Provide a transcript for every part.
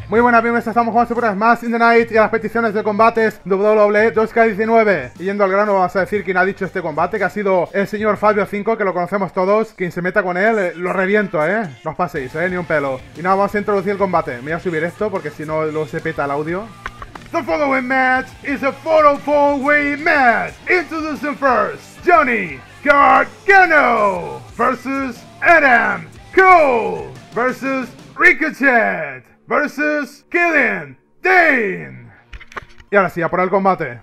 Muy buenas, bienvenidos, estamos jugando Super Smash in the Night y a las peticiones de combates WWE 2K19. Y yendo al grano, vamos a decir quién ha dicho este combate, que ha sido el señor Fabio 5, que lo conocemos todos. Quien se meta con él, lo reviento, no os paséis, ni un pelo. Y nada, vamos a introducir el combate. Me voy a subir esto porque si no luego se peta el audio. The following match is a 4-4-way match. Introducing first, Johnny Gargano versus Adam Cole versus Ricochet versus Killian Dain. Y ahora sí, a por el combate.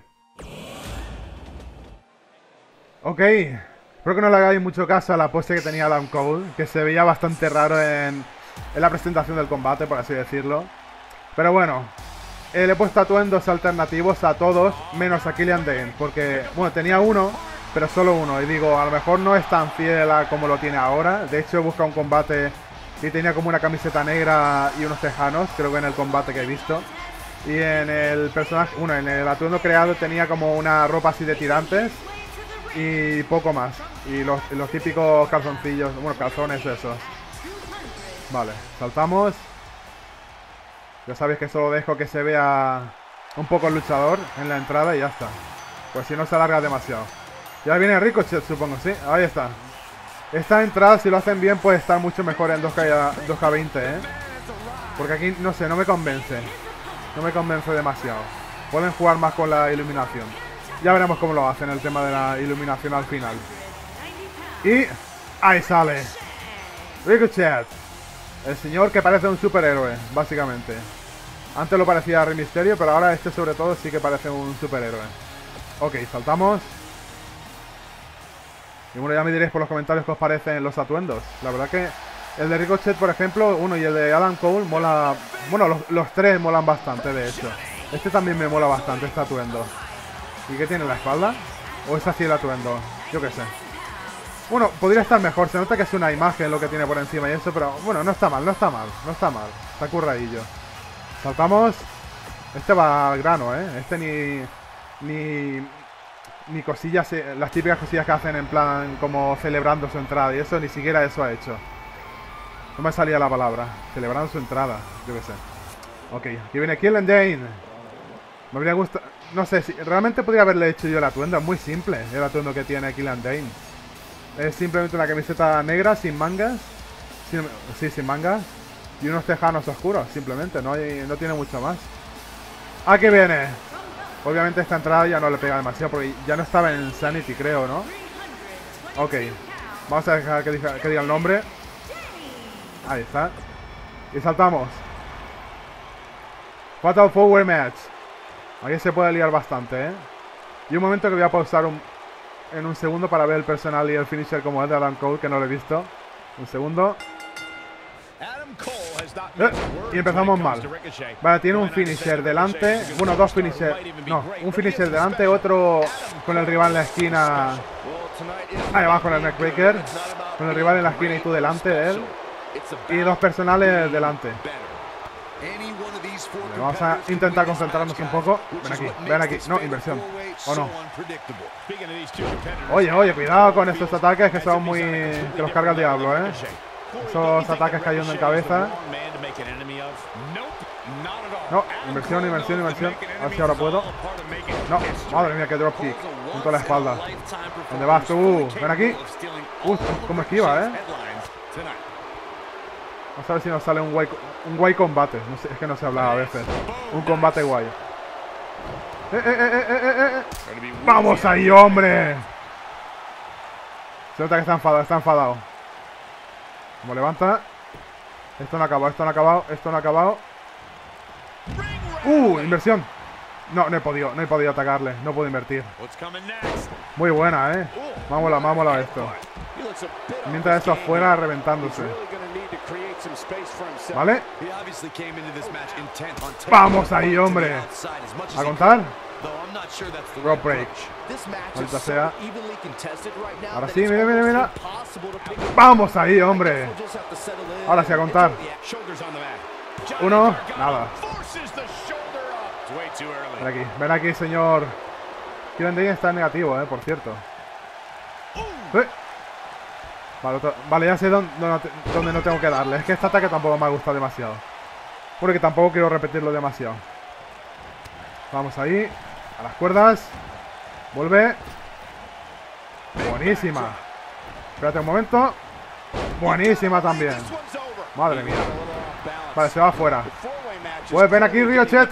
Ok, espero que no le hagáis mucho caso a la pose que tenía Adam Cole, que se veía bastante raro en la presentación del combate, por así decirlo. Pero bueno, le he puesto atuendos alternativos a todos, menos a Killian Dain, porque, bueno, tenía uno, pero solo uno. Y digo, a lo mejor no es tan fiel a como lo tiene ahora. De hecho, he buscado un combate y tenía como una camiseta negra y unos tejanos, creo que en el combate que he visto. Y en el personaje, bueno, en el atuendo creado tenía como una ropa así de tirantes y poco más. Y los típicos calzoncillos, bueno, calzones esos. Vale, saltamos. Ya sabéis que solo dejo que se vea un poco el luchador en la entrada y ya está. Pues si no se alarga demasiado. Ya viene Ricochet, supongo, sí, ahí está. Esta entrada, si lo hacen bien, puede estar mucho mejor en 2K20, Porque aquí, no sé, no me convence. No me convence demasiado. Pueden jugar más con la iluminación. Ya veremos cómo lo hacen, el tema de la iluminación al final. Y ahí sale Ricochet. El señor que parece un superhéroe, básicamente. Antes lo parecía Rey Mysterio, pero ahora este sobre todo sí que parece un superhéroe. Ok, saltamos. Y bueno, ya me diréis por los comentarios qué os parecen los atuendos. La verdad que el de Ricochet, por ejemplo, y el de Adam Cole mola. Bueno, los tres molan bastante, de hecho. Este también me mola bastante, este atuendo. ¿Y qué tiene en la espalda? ¿O es así el atuendo? Yo qué sé. Bueno, podría estar mejor. Se nota que es una imagen lo que tiene por encima y eso, pero bueno, no está mal, no está mal. No está mal. Está curradillo. Saltamos. Este va al grano, Este ni cosillas, las típicas cosillas que hacen en plan como celebrando su entrada y eso, ni siquiera eso ha hecho. No me salía la palabra. Celebrando su entrada, yo qué sé. Ok, aquí viene Killian Dain. Me habría gustado, no sé, si realmente podría haberle hecho yo el atuendo. Es muy simple el atuendo que tiene Killian Dain. Es simplemente una camiseta negra sin mangas. Sin mangas. Y unos tejanos oscuros, simplemente, no tiene mucho más. Aquí viene. Obviamente esta entrada ya no le pega demasiado porque ya no estaba en Sanity, creo, ¿no? Ok. Vamos a dejar que diga el nombre. Ahí está. Y saltamos. Fatal 4-Way Match. Aquí se puede liar bastante, Y un momento que voy a pausar en un segundo para ver el personal y el finisher como es de Adam Cole, que no lo he visto. Un segundo. Y empezamos mal. Vale, tiene un finisher delante. Bueno, dos finishers. No, un finisher delante, otro con el rival en la esquina. Ahí va con el neckbreaker. Con el rival en la esquina y tú delante de él. Y dos personales delante. Vale, vamos a intentar concentrarnos un poco. Ven aquí. No, inversión. ¿O no? Oye, cuidado con estos ataques que son muy... que los carga el diablo, Esos ataques cayendo en cabeza. No, inversión. A ver si ahora puedo. No, madre mía, que dropkick. Junto a la espalda. ¿Dónde vas tú? Ven aquí. Cómo esquiva, Vamos a ver si nos sale un guay combate. No sé, es que no se habla a veces. Un combate guay. ¡Vamos ahí, hombre! Se nota que está enfadado. Como levanta. Esto no ha acabado. Inversión. No he podido atacarle. No puedo invertir. Muy buena, Vámonos esto. Mientras esto afuera reventándose. ¿Vale? ¡Vamos ahí, hombre! ¿A contar? Rope break. Maldita sea. Ahora sí, mira. ¡Vamos ahí, hombre! Ahora sí, a contar. Uno, nada. Ven aquí, señor. Killian Dain está en negativo, por cierto. Vale, ya sé dónde no tengo que darle. Es que este ataque tampoco me ha gustado demasiado. porque tampoco quiero repetirlo demasiado. Vamos ahí, a las cuerdas. Vuelve. Buenísima. Espérate un momento. Buenísima también. Madre mía. Vale, se va afuera. Pues ven aquí, Ricochet.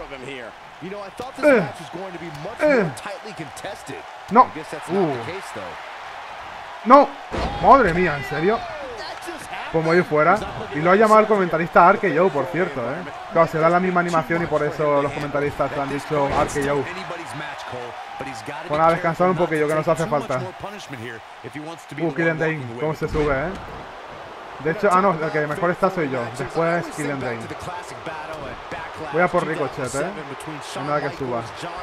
No. No. Madre mía, ¿en serio? Como ir fuera. Y lo ha llamado el comentarista RKO, por cierto, Claro, se da la misma animación y por eso los comentaristas han dicho RKO. Bueno, a descansar un poquillo, que nos hace falta. Killian Dain, cómo se sube, De hecho, no, el que mejor está soy yo. Después Killian Dain. Voy a por Ricochet, No hay nada que suba.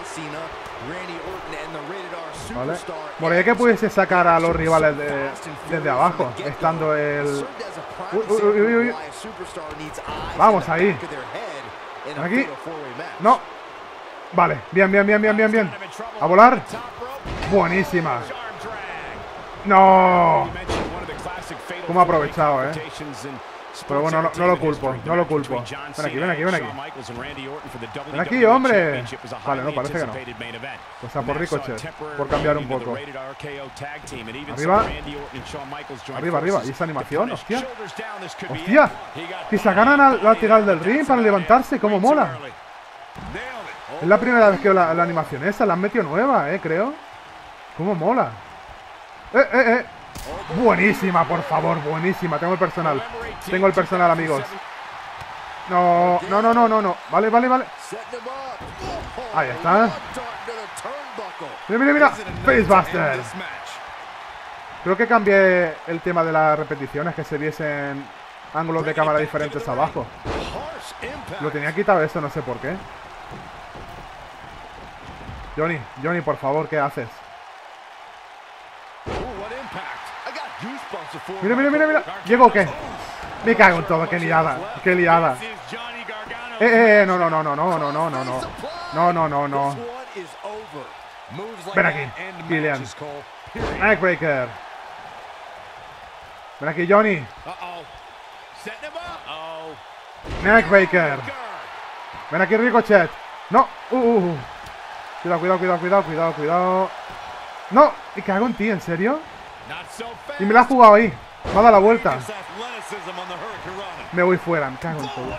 Vale. Moría que pudiese sacar a los rivales desde abajo, estando el... Uy. Vamos ahí. Aquí. No. Vale, bien. A volar. Buenísima. No. Cómo ha aprovechado, Pero bueno, no lo culpo, Ven aquí. Ven aquí, hombre. Vale, no, parece que no. O sea, por Ricochet, por cambiar un poco. Arriba. ¿Y esa animación? Hostia. Que se ganan al lateral del ring para levantarse, cómo mola. Es la primera vez que veo la animación esa, la han metido nueva, creo. Cómo mola. Buenísima, por favor, buenísima. Tengo el personal, amigos. No. Vale. Ahí está. Mira. Facebuster. Creo que cambié el tema de las repeticiones, que se viesen ángulos de cámara diferentes abajo. Lo tenía quitado eso, no sé por qué. Johnny, por favor, ¿qué haces? Mira. ¿Llego o qué? Me cago en todo, qué liada. No. Ven aquí, Killian. Neckbreaker. Ven aquí, Johnny. Neckbreaker. Ven aquí, Ricochet. No. Cuidado. No, me cago en ti, ¿en serio? Y me la ha jugado ahí. Me ha dado la vuelta. Me voy fuera, me cago en todo.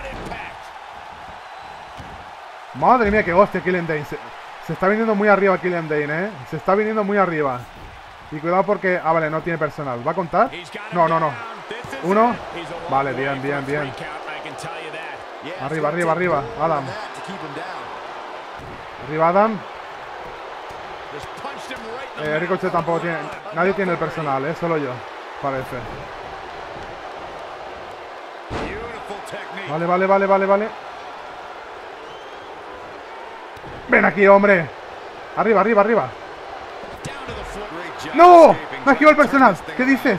Madre mía, qué hostia, Killian Dain. Se está viniendo muy arriba Killian Dain, Se está viniendo muy arriba. Y cuidado porque... Ah, vale, no tiene personal. ¿Va a contar? No. Uno. Vale, bien. Arriba. Adam. Arriba, Adam. Ricochet tampoco tiene... Nadie tiene el personal, solo yo. Parece. Vale. Ven aquí, hombre. Arriba. ¡No! Me ha esquivado el personal. ¿Qué dices?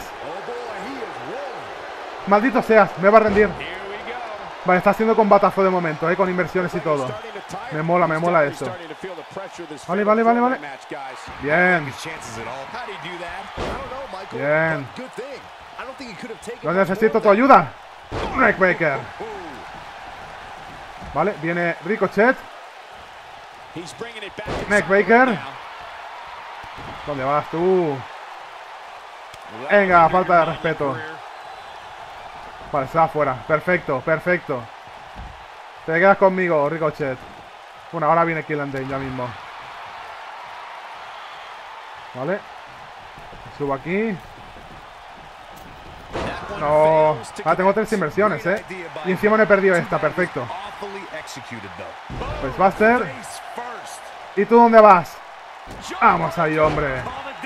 Maldito seas, me va a rendir. Vale, está haciendo combatazo de momento, con inversiones y todo. Me mola eso. Vale. Bien. No necesito tu ayuda. Neckbreaker. Vale, viene Ricochet. Neckbreaker. ¿Dónde vas tú? Venga, falta de respeto. Vale, se va afuera. Perfecto. Te quedas conmigo, Ricochet. Bueno, ahora viene Killian Dain ya mismo. Vale. Subo aquí. No. Ahora tengo 3 inversiones, Y encima no he perdido esta. Perfecto. Facebuster. ¿Y tú dónde vas? Vamos ahí, hombre.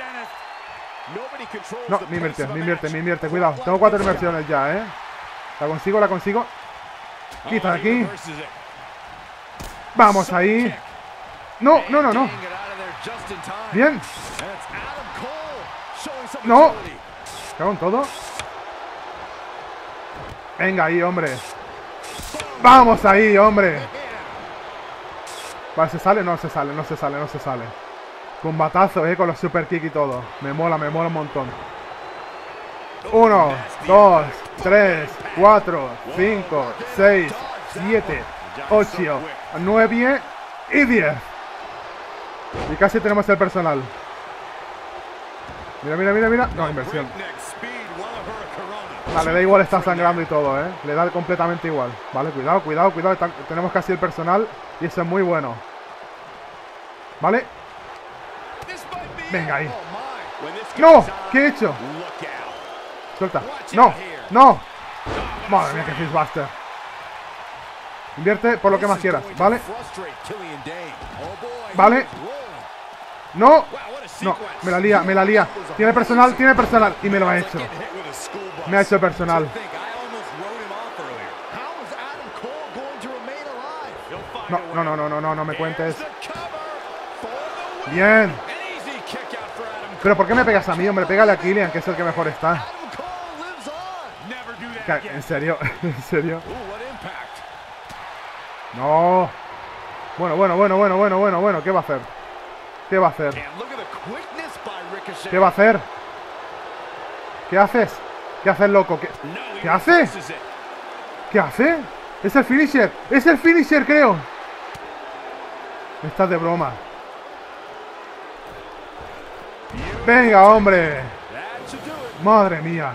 No, me invierte. Cuidado. Tengo 4 inversiones ya, La consigo. Quita de aquí. Vamos ahí. No. Bien. No. ¿Cago en todo? Venga ahí, hombre. Vamos ahí, hombre. Vale, ¿se sale? No se sale. Combatazo, con los super kick y todo. Me mola un montón. 1, 2, 3, 4, 5, 6, 7, 8, 9 y 10. Y casi tenemos el personal. Mira, mira, mira, mira. No, inversión. Vale, da igual, está sangrando y todo, ¿eh? Le da completamente igual. Vale, cuidado, cuidado, cuidado. Tenemos casi el personal y eso es muy bueno. Vale. Venga ahí. ¡No! ¿Qué he hecho? Suelta. ¡No! ¡No! Madre mía, que Fistbuster. Invierte por lo que más quieras, ¿vale? Vale. ¡No! No, me la lía, me la lía. Tiene personal y me lo ha hecho. Me ha hecho personal. No, no, no, no, no, no, no me cuentes. Bien. Pero ¿por qué me pegas a mí, hombre? Pégale a Killian, que es el que mejor está. ¿En serio? ¿En serio? No. Bueno, bueno, bueno, bueno, bueno, bueno, bueno. ¿Qué va a hacer? ¿Qué va a hacer? ¿Qué va a hacer? ¿Qué haces? ¿Qué haces, loco? ¿Qué hace? ¿Qué hace? Es el finisher. Es el finisher, creo. Estás de broma. Venga, hombre. Madre mía.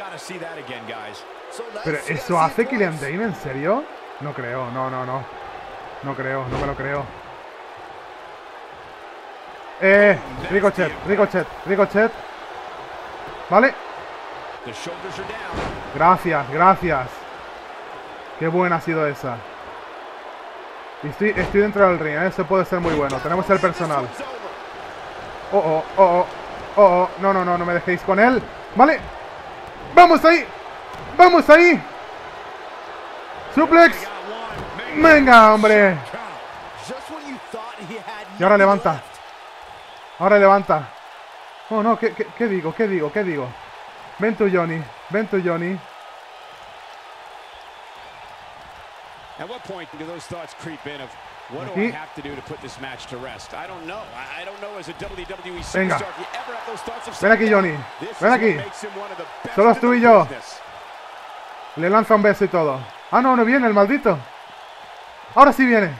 Pero ¿eso hace Killian Dain? ¿En serio? No creo, no, no, no. No creo, no me lo creo. Ricochet, Ricochet, Ricochet. ¿Vale? Gracias, gracias. Qué buena ha sido esa. Y estoy dentro del ring, ¿eh? Eso puede ser muy bueno. Tenemos el personal. Oh, oh, oh, oh, oh, oh. No, no, no, no me dejéis con él. ¿Vale? ¡Vamos ahí! ¡Vamos ahí! ¡Suplex! ¡Venga, hombre! Y ahora levanta. Ahora levanta. Oh, no, ¿qué digo? ¿Qué digo? ¿Qué digo? Ven tú, Johnny. Ven tú, Johnny. At what point do those thoughts creep in of what do I have to do to put this match to rest? I don't know. I don't know as a WWE superstar if you ever have those thoughts of ven aquí, Johnny. Ven aquí. Solo tú y yo. Le lanza un beso y todo. Ah, no, no viene el maldito. Ahora sí viene.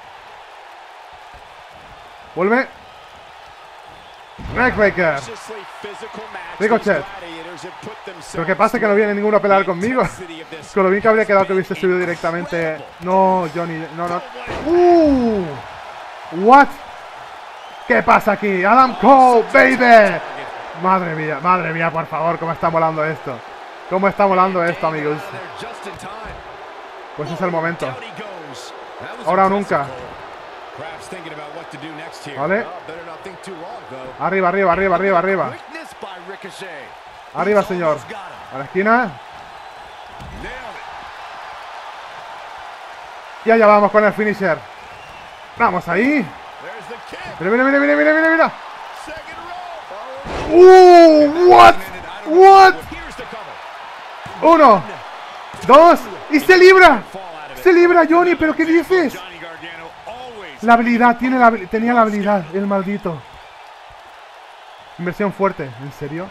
Vuelve. Neckbreaker. Ricochet. Pero ¿qué pasa? Que no viene ninguno a pelear conmigo. Con lo bien que habría quedado que hubiese subido directamente. No, Johnny, no, no. What? ¿Qué pasa aquí? Adam Cole, baby. Madre mía, por favor, cómo está molando esto. Cómo está molando esto, amigos. Pues es el momento. Ahora o nunca. ¿Vale? Arriba, arriba, arriba, arriba, arriba. Arriba, señor. A la esquina. Y allá vamos con el finisher. Vamos ahí. Mira, mira, mira, mira, mira, mira, mira. What? What? 1, 2 y se libra. Se libra, Johnny, pero ¿qué dices? La habilidad, tenía la habilidad, el maldito. Inversión fuerte, ¿en serio?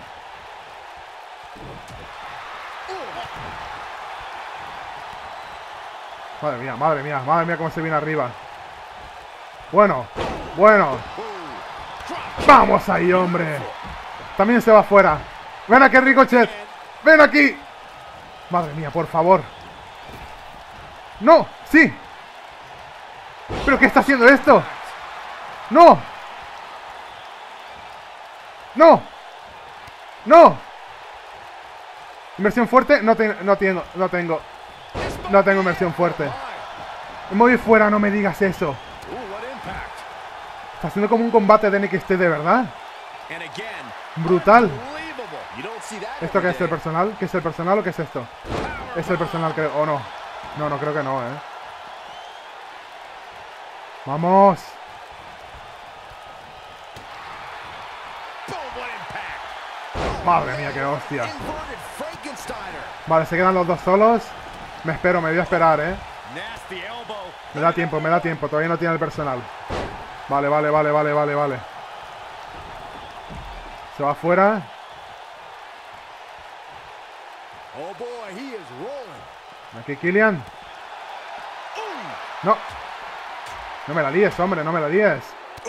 Madre mía, madre mía, madre mía cómo se viene arriba. Bueno, bueno. Vamos ahí, hombre. También se va afuera. Ven aquí, Ricochet. Ven aquí. Madre mía, por favor. No, sí. ¿Pero qué está haciendo esto? ¡No! ¡No! ¡No! ¿Inversión fuerte? No tengo inversión fuerte. Me voy fuera, no me digas eso. Está haciendo como un combate de NXT de verdad. Brutal. ¿Esto qué es el personal? ¿Qué es el personal o qué es esto? Es el personal, creo. ¿O no? No, no, creo que no, ¡vamos! Madre mía, qué hostia. Vale, se quedan los dos solos. Me voy a esperar, Me da tiempo, todavía no tiene el personal. Vale, vale, vale, vale, vale, vale. Se va afuera. Aquí Killian. No. No me la líes, hombre, no me la líes.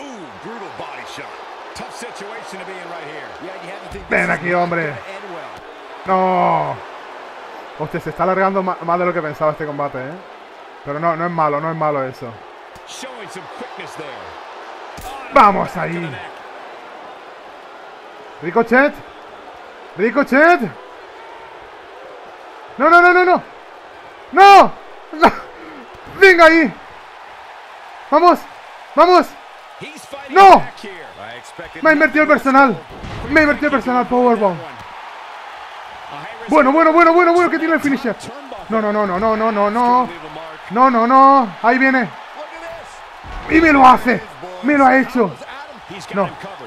Ven aquí, hombre. No. Hostia, se está alargando más de lo que pensaba este combate, ¿eh? Pero no es malo eso. ¡Vamos ahí! ¡Ricochet! ¡Ricochet! ¡No, no, no, no, no! ¡No! ¡No! ¡Venga ahí! ¡Vamos! ¡Vamos! ¡No! Me ha invertido el personal. Me ha invertido el personal Powerbomb. Bueno, que tiene el finisher. No. No. Ahí viene. Y me lo hace. Me lo ha hecho. No.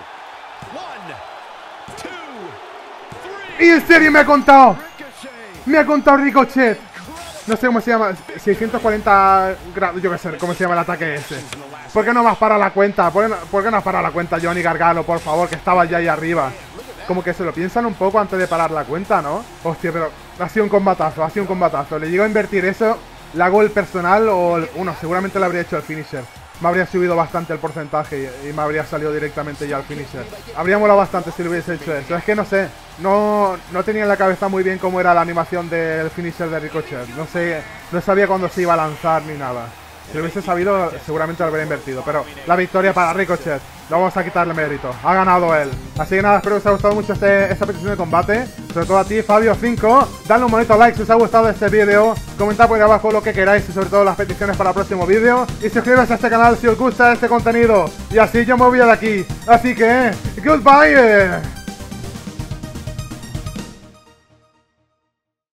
Y en serio me ha contado. Me ha contado Ricochet. No sé cómo se llama. 640 grados. Yo qué sé cómo se llama el ataque ese. ¿Por qué no me has parado la cuenta? ¿Por qué no has parado la cuenta, Johnny Gargano? Por favor, que estaba ya ahí arriba. Como que se lo piensan un poco antes de parar la cuenta, ¿no? Hostia, pero ha sido un combatazo, Le llego a invertir eso, le hago el personal o... Bueno, seguramente le habría hecho el finisher. Me habría subido bastante el porcentaje y me habría salido directamente ya al finisher. Habría molado bastante si le hubiese hecho eso. Es que no sé, no tenía en la cabeza muy bien cómo era la animación del finisher de Ricochet. No sé, no sabía cuándo se iba a lanzar ni nada. Si lo hubiese sabido, seguramente lo habría invertido. Pero la victoria para Ricochet. No vamos a quitarle mérito. Ha ganado él. Así que nada, espero que os haya gustado mucho esta petición de combate. Sobre todo a ti, Fabio5. Dale un bonito like si os ha gustado este vídeo. Comentad por ahí abajo lo que queráis y sobre todo las peticiones para el próximo vídeo. Y suscribiros a este canal si os gusta este contenido. Y así yo me voy de aquí. Así que, goodbye.